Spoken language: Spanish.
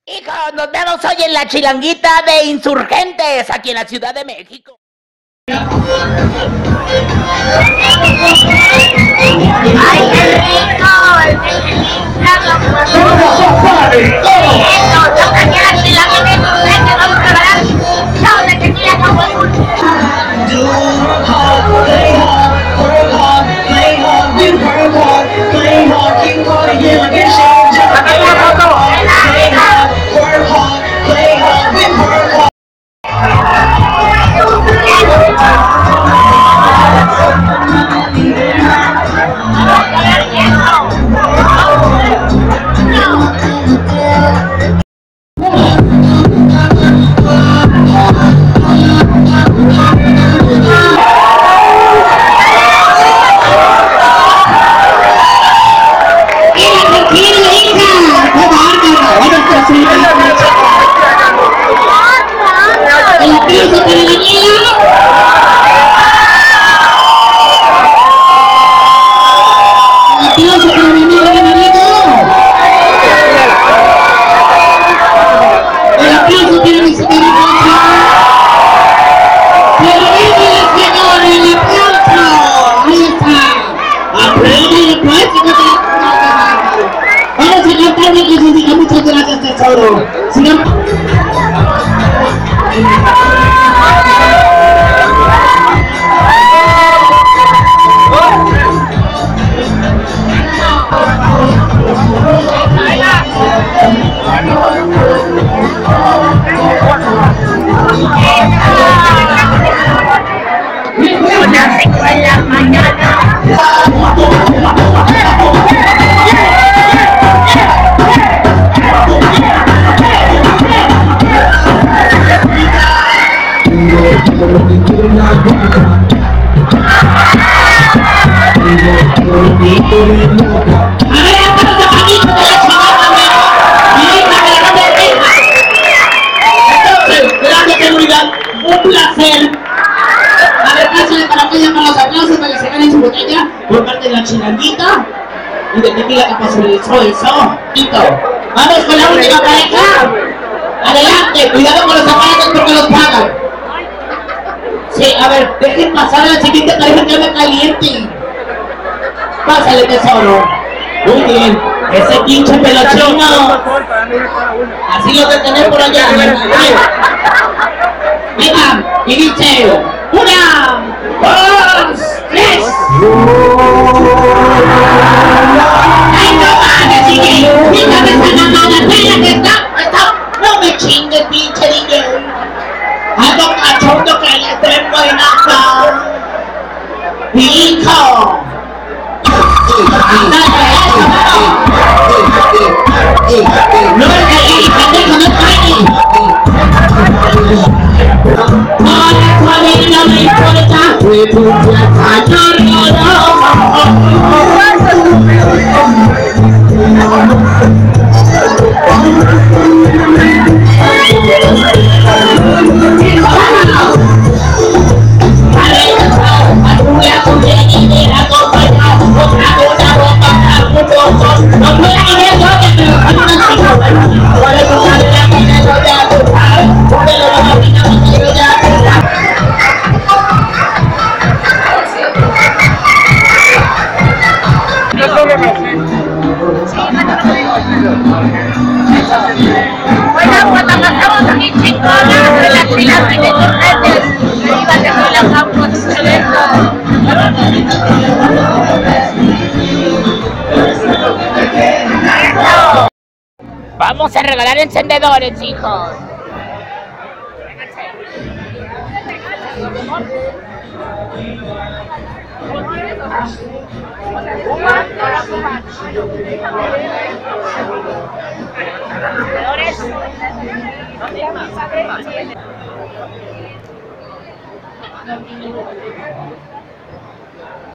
Hijos, nos vemos hoy en la chilanguita de Insurgentes, aquí en la Ciudad de México. ¡Ay, qué rico! El vamos a preparar chao de tequila con huevo. Muchas gracias, tesoro. Un placer. A ver, pásenle para que llamen los aplausos para que se ganen su botella por parte de la chilanguita y de tequila que pasó eso. Vamos con la última pareja. Adelante, cuidado con los aparatos porque los pagan. Sí, a ver, dejen pasar a la siguiente pareja que anda caliente. Pásale, tesoro. Muy bien, ese pinche pelochino. Así lo de tener por allá. Venga, y dice 1, 2, 3. ¡Ay, no mames, DJ! ¡Quítame esa mamada! ¡Espera que está! ¡No me chingues, pinche DJ! ¡Ando cachondo que le tengo en acá! ¡Hijo! ¡No es que ahí, pendejo, no cae! No me importa, fue tu plata, Bueno, cuando pasamos aquí chingonas de la chila de Insurgentes, iba que no la vamos excelente. Vamos a regalar encendedores, hijos.